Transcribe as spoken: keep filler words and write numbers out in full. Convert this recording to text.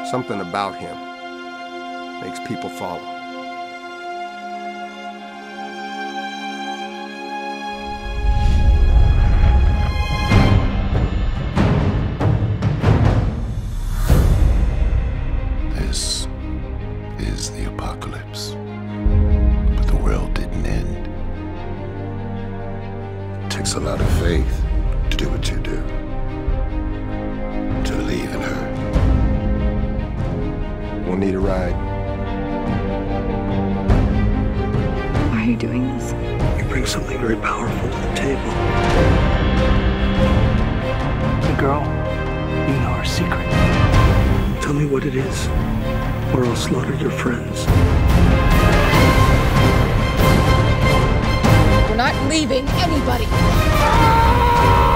Something about him makes people follow. This is the apocalypse. But the world didn't end. It takes a lot of faith to do what you do. To believe in her. We'll need a ride. Why are you doing this? You bring something very powerful to the table. The girl, you know her secret. Tell me what it is, or I'll slaughter your friends. We're not leaving anybody.